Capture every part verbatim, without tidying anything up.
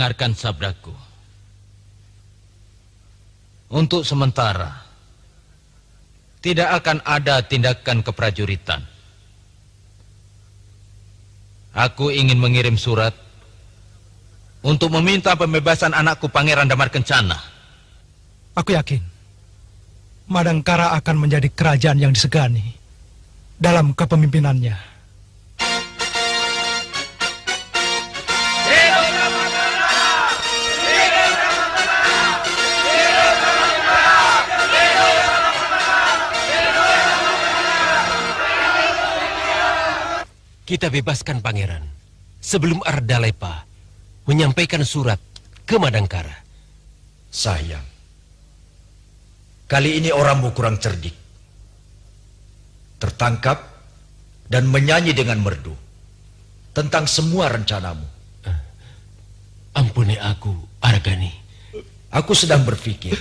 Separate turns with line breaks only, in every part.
Dengarkan sabdaku. Untuk sementara, tidak akan ada tindakan keprajuritan. Aku ingin mengirim surat untuk meminta pembebasan anakku Pangeran Damar Kencana.
Aku yakin Madangkara akan menjadi kerajaan yang disegani dalam kepemimpinannya.
Kita bebaskan pangeran sebelum Ardalepa menyampaikan surat ke Madangkara.
Sayang, kali ini orangmu kurang cerdik. Tertangkap dan menyanyi dengan merdu tentang semua rencanamu.
Uh, ampuni aku, Argani.
Aku sedang berpikir,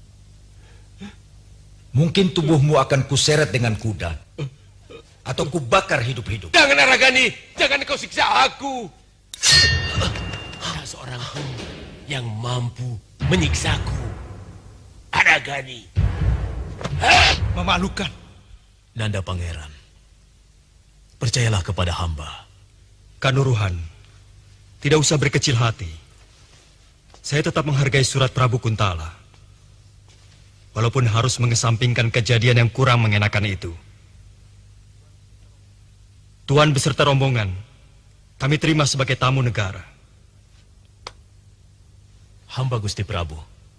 mungkin tubuhmu akan kuseret dengan kuda atau kubakar hidup-hidup.
Jangan, Argani, jangan kau siksa aku. Ada seorang pun yang mampu menyiksaku, Argani.
Memalukan.
Nanda Pangeran, percayalah kepada hamba.
Kanuruhan, tidak usah berkecil hati. Saya tetap menghargai surat Prabu Kuntala. Walaupun harus mengesampingkan kejadian yang kurang mengenakan itu. Tuan beserta rombongan, kami terima sebagai tamu negara.
Hamba Gusti Prabu.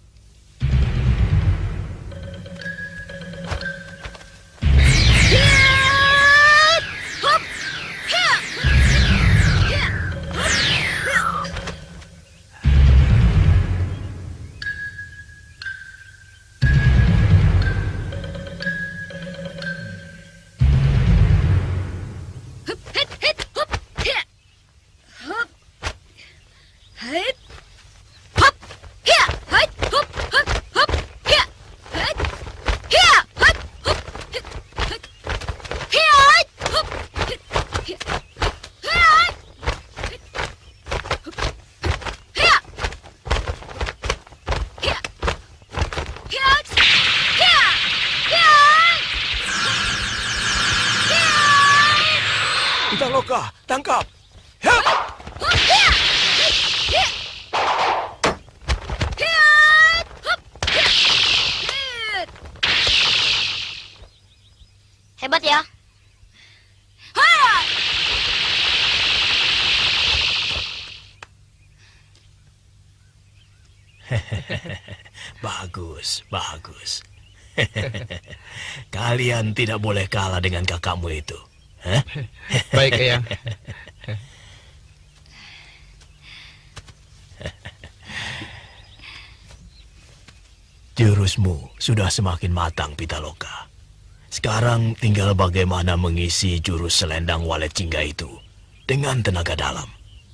Pitaloka, tangkap!
Hebat ya.
Bagus, bagus. Kalian tidak boleh kalah dengan kakakmu itu. Hah?
Baik, Eyang.
Jurusmu sudah semakin matang, Pitaloka. Sekarang tinggal bagaimana mengisi jurus selendang walet jingga itu dengan tenaga dalam.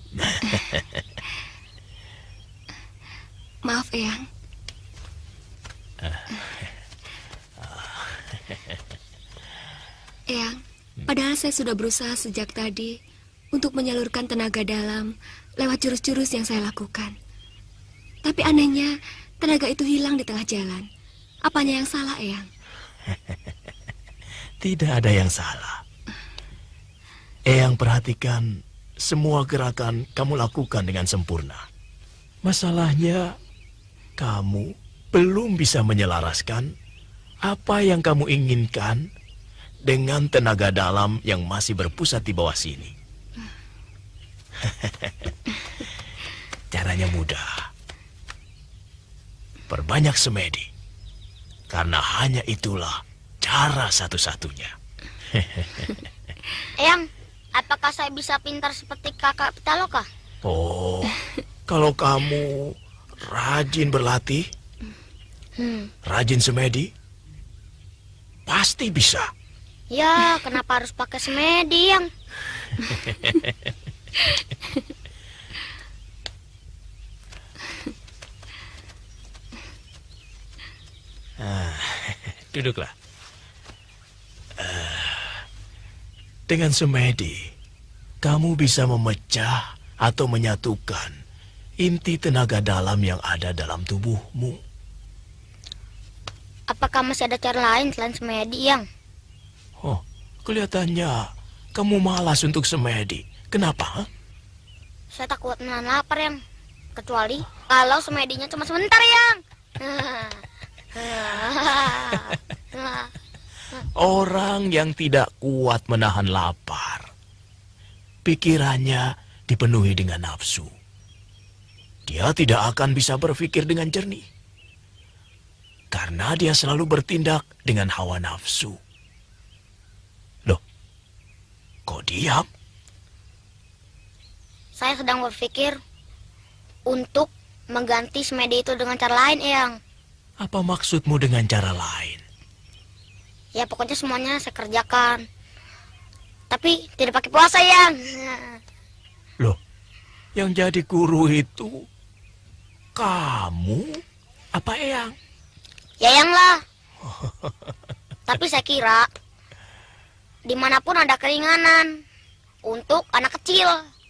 Maaf, Eyang. Eyang, padahal saya sudah berusaha sejak tadi untuk menyalurkan tenaga dalam lewat jurus-jurus yang saya lakukan. Tapi anehnya, tenaga itu hilang di tengah jalan. Apanya yang salah, Eyang?
Tidak ada yang salah. Eyang perhatikan semua gerakan kamu lakukan dengan sempurna. Masalahnya, kamu belum bisa menyelaraskan apa yang kamu inginkan dengan tenaga dalam yang masih berpusat di bawah sini. Caranya mudah. Perbanyak semedi. Karena hanya itulah cara satu-satunya.
Eyang, apakah saya bisa pintar seperti kakak Pitaloka?
Oh, kalau kamu rajin berlatih,
Hmm.
rajin semedi, pasti bisa.
Ya, kenapa harus pakai semedi, Yang?
Ah, duduklah. Uh, dengan semedi, kamu bisa memecah atau menyatukan inti tenaga dalam yang ada dalam tubuhmu.
Apakah masih ada cara lain selain semedi, Yang?
Oh, kelihatannya kamu malas untuk semedi. Kenapa? Ha?
Saya tak kuat menahan lapar, Yang. Kecuali kalau semedinya cuma sebentar, Yang.
Orang yang tidak kuat menahan lapar, pikirannya dipenuhi dengan nafsu. Dia tidak akan bisa berpikir dengan jernih. Karena dia selalu bertindak dengan hawa nafsu. Loh, kok diam?
Saya sedang berpikir untuk mengganti semedi itu dengan cara lain, Yang.
Apa maksudmu dengan cara lain?
Ya pokoknya semuanya saya kerjakan. Tapi tidak pakai puasa, Yang.
Loh, yang jadi guru itu kamu apa Eyang?
Ya, Yang lah. Tapi saya kira dimanapun ada keringanan untuk anak kecil.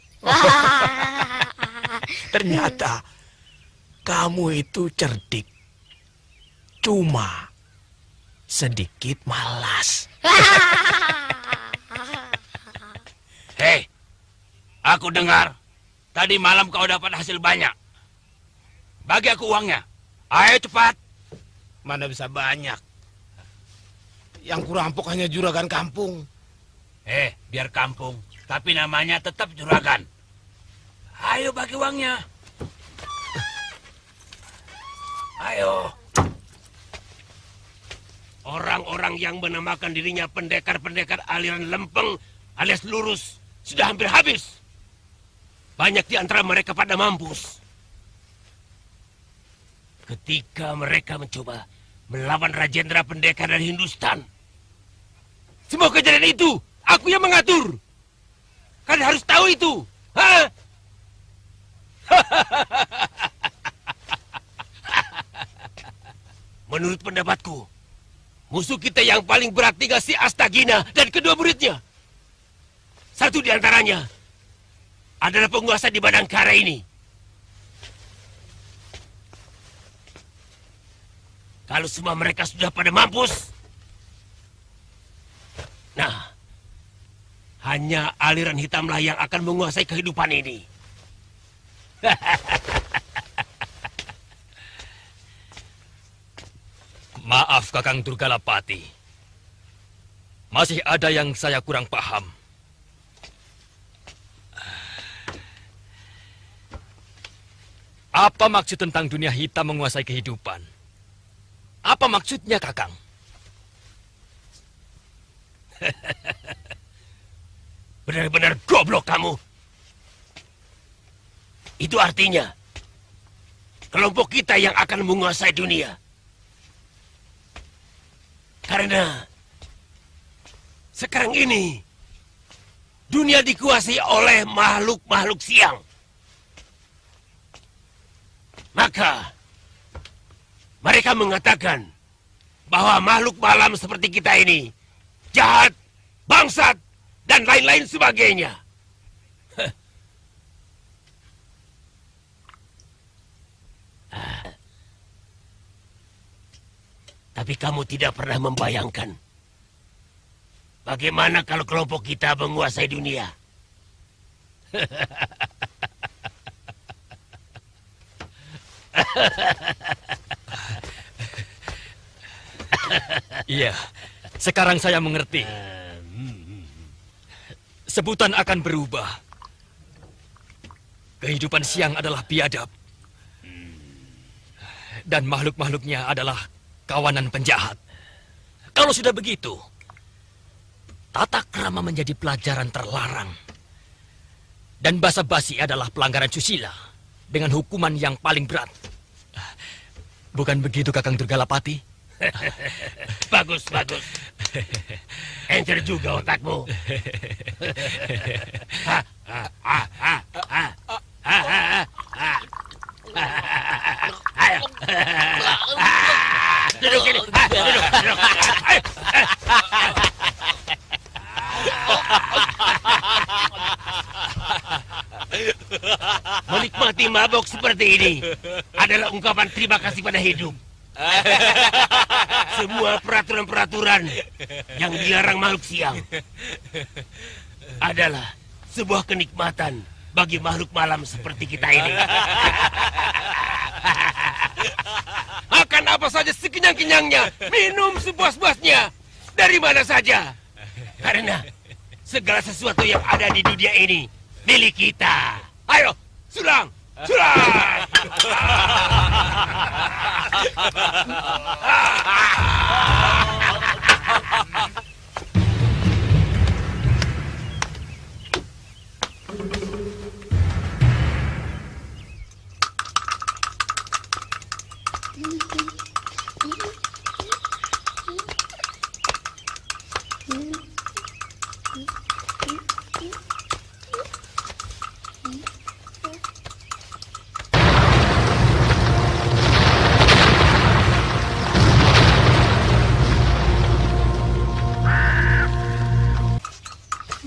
Ternyata kamu itu cerdik. Cuma sedikit malas.
Hei, aku dengar tadi malam kau dapat hasil banyak. Bagi aku uangnya. Ayo cepat.
Mana bisa banyak. Yang kurampok hanya juragan kampung.
Eh, biar kampung. Tapi namanya tetap juragan. Ayo bagi uangnya. Ayo. Orang-orang yang menamakan dirinya pendekar-pendekar aliran lempeng alias lurus sudah hampir habis. Banyak di antara mereka pada mampus. Ketika mereka mencoba melawan Rajendra pendekar dari Hindustan. Semua kejadian itu aku yang mengatur. Kalian harus tahu itu. Hah? Menurut pendapatku, musuh kita yang paling berat tinggal si Astagina dan kedua muridnya. Satu di antaranya adalah penguasa di Badangkara ini. Kalau semua mereka sudah pada mampus, nah, hanya aliran hitamlah yang akan menguasai kehidupan ini.
Maaf Kakang Durgalapati. Masih ada yang saya kurang paham. Apa maksud tentang dunia hitam menguasai kehidupan? Apa maksudnya, Kakang?
Benar-benar goblok kamu. Itu artinya kelompok kita yang akan menguasai dunia. Karena sekarang ini dunia dikuasai oleh makhluk-makhluk siang. Maka mereka mengatakan bahwa makhluk malam seperti kita ini jahat, bangsat, dan lain-lain sebagainya. Tapi kamu tidak pernah membayangkan bagaimana kalau kelompok kita menguasai dunia.
Iya, sekarang saya mengerti. Sebutan akan berubah. Kehidupan siang adalah biadab. Dan makhluk-makhluknya adalah kawanan penjahat. Kalau sudah begitu, tata krama menjadi pelajaran terlarang. Dan basa-basi adalah pelanggaran susila dengan hukuman yang paling berat. Bukan begitu, Kakang Durgalapati?
Bagus, bagus. Encer juga otakmu. Ayo. Duduk sini. Duduk, duduk. Ayo. Menikmati mabok seperti ini adalah ungkapan terima kasih pada hidup. Semua peraturan-peraturan yang dilarang makhluk siang adalah sebuah kenikmatan bagi makhluk malam seperti kita ini. Makan apa saja sekenyang-kenyangnya, minum sepuas-puasnya, dari mana saja. Karena segala sesuatu yang ada di dunia ini milik kita. Ayo, sulang, sulang.